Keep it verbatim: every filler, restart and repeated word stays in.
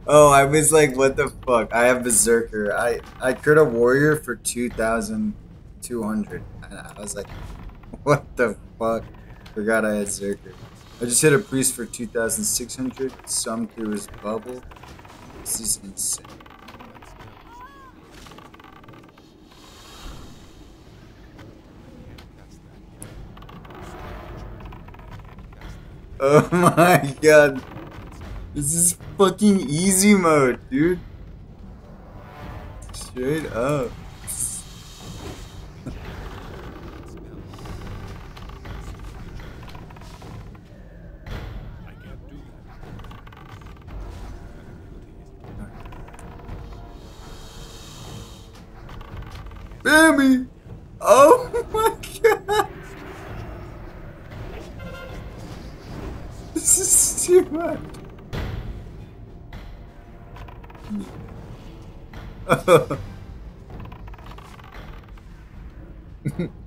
Oh, I was like, what the fuck? I have Berserker. I I crit a warrior for two thousand two hundred, and I was like, what the fuck? Forgot I had Zerker. I just hit a priest for two thousand six hundred. Some through his bubble. This is insane. Oh my god. This is fucking easy mode, dude. Straight up. Bami! Oh my god! This is too much. Oh.